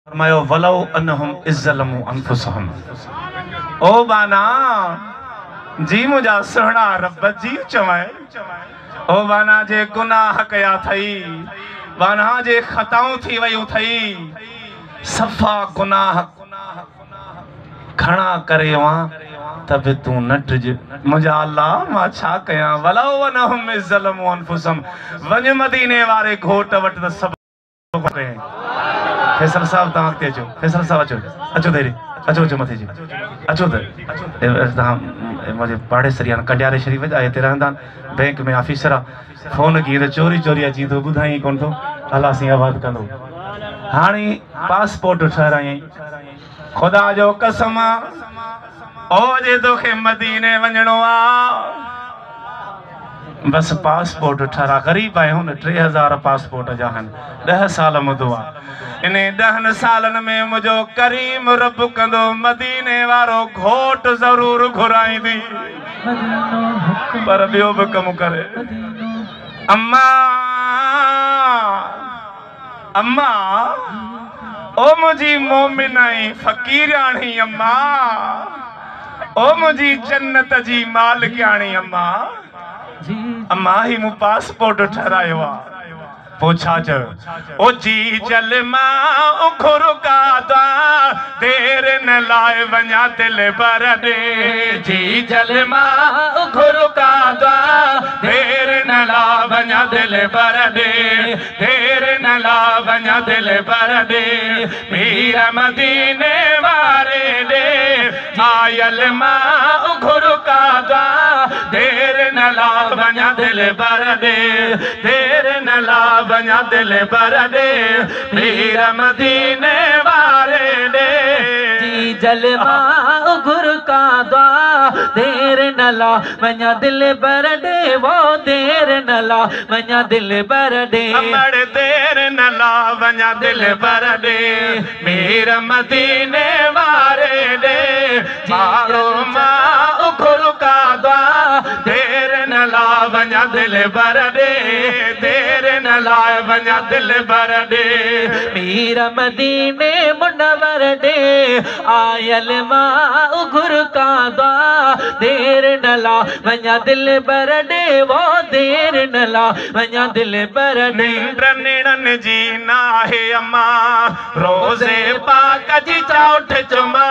फरमायो वलौ अन्नहुम इज़्ज़लमू अनफुसहुम। ओ बाना जी मुझा सुहणा रब जी चवाए। ओ बाना जे गुनाह कया थई, बाना जे खताऊं थी वयूं थई, सफ़ा गुनाह खणा करे वहां तब तू न टिज। मुझा अल्लाह मां छा कया। वलौ अन्नहुम इज़्ज़लमू अनफुसहुम। वञ मदीने वारे घोट वटि त सभु कयईं। फैसल साहब तव्हां अॻिते अचो। फैसल साहब अचो, अचो देरी, अचो अचो मथे जी, अचो त तव्हां मुंहिंजे पाड़ेसरी आहिनि कॾियारे शरीफ़ जा, हिते रहंदा आहिनि, बैंक में ऑफिसर आहे। फ़ोन कई त चोरी चोरी अची थो, ॿुधाई कोन थो, अलाह सिंह आबाद कंदो। हाणे पासपोर्ट ठहिरायईं, ख़ुदा जो कसम ओ जे तोखे मदीने वञिणो आहे, बस पासपोर्ट ठहरा। ग़रीब आहे हुन, 3000 पासपोर्ट जा आहिनि, 10 साल मुदो आहे। इन 10 सालनि में मुंहिंजो करीम रब कंदो, मदीने वारो घोट ज़रूर घुराईंदी, पर ॿियो बि कमु करे। अम्मा अम्मा ओ मुंहिंजी मोमिनाई फ़क़ीराणी अम्मा, ओ मुंहिंजी जन्नत जी मालिकाणी अम्मा, अम्मा ही मूं पासपोर्ट ठहरायो आहे। पोइ छा चयो? ओ जी जल मां उखुर कादा, देर न लाए वञा दिल बर दे। जी जल मां उखुर कादा, देर न ला वञा दिल बर दे, देर न ला वञा दिल बर दे। मीर मदीने वारे दे, आयल मां उखुर कादा, देर न ला वञा दिल बर दे, देर न ला वञा दिल बर दे। मीर मदीने वारे दे, जी जल मां घुर कादा, देर न ला वञा दिल बर दे, वो देर न ला वञा दिल बर दे, अमड़ देर न ला वञा दिल बर दे। मीर मदीने वारे दे, मारो मां घुर कादा, देर न ला वञा दिल बर दे, देर न ला वञा दिल बर दे। मीर मदीने मुनवर दे, आयल मां घुर कादा, देर न ला वञा दिल बर दे, वो देर न ला वञा दिल बर दे। निंड जी नाहे अम्मा, रोज़े पाक जी चौठ चुमा,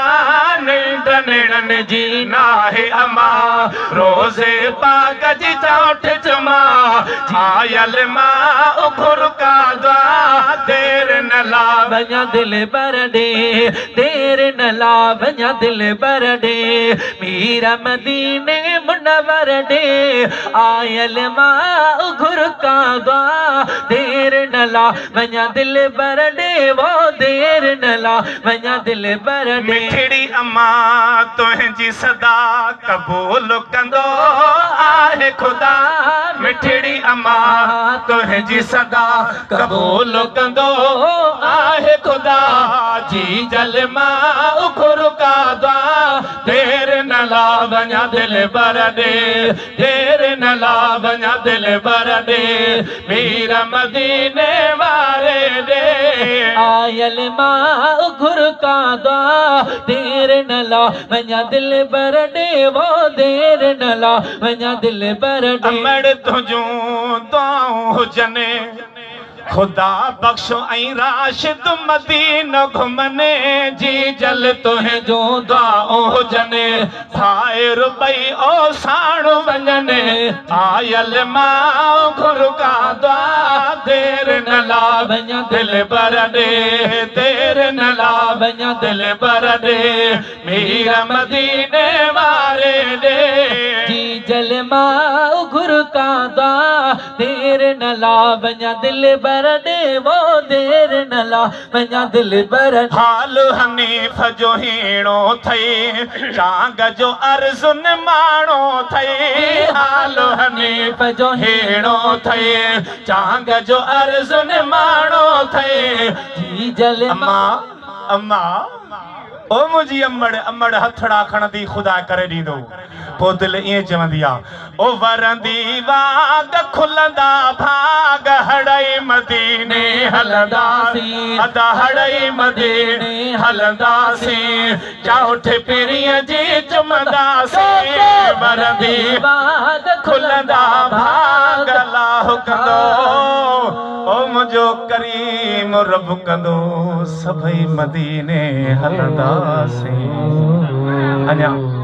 निंड जी नाहे अम्मा, रोज़े पाक जी चौठ चुमा, आयल मां उखुर कादा, देर न ला वञा दिल बर दे, देर न ला वञा दिल बर दे। मीर मदीने मुनवर दे, आयल मां उखुर कादा, देर न ला वञा दिल बर दे, वो देर न ला वञा दिल बर दे। मिठड़ी अम्मा तुंहिंजी सदा क़बूल कंदो आहे ख़ुदा, मिठड़ी अम्मा तुंहिंजी सदा क़बूल कंदो आहे ख़ुदा। जी जल मां उखुर कादा, देर न ला वञा दिल बर दे, देर न ला वञा दिल बर दे। मीर मदीने वारे दे, आयल मां उखुर कादा, देर न ला वञा दिल बर दे, वो देर न ला वञा दिल बर दे। अमड़ तुंहिंजूं दुआऊं हुजनि, खुदा बख्शो ऐं राशिद मदीनो घुमने, जी जल तुंहिंजूं दुआऊं हुजनि, थाए रुबई ओ साणु वञनि, आयल मां घुर कादा, देर न ला वञा दिल बर दे, देर न ला वञा दिल बर दे। मीर मदीने वारे दे, जी जल मां घुर कादा, देर न ला वञा दिल बर दे, वो देर न ला वञा दिल बर दे। हाल हनीफ जो हीणो थई, चांग जो अर्जुन माणो थई, हाल हनीफ जो हीणो थई, चांग जो अर्जुन माणो थई। जी जल अम्मा अम्मा ओ मुझी अमड़ हथड़ा खणदी खुदा करे दीदो पो दिल ये चवंदी आ ओ वरंदी वाग खुलंदा भाग हड़ई मदीने हलंदासी अदा हड़ई मदीने हलंदासी चाउठ पिरिय जी चुमदासी वरंदी वाग खुलंदा भाग अल्लाह कंदो ओ मुझो करीम रब कंदो सभई मदीने हलंदासी अञा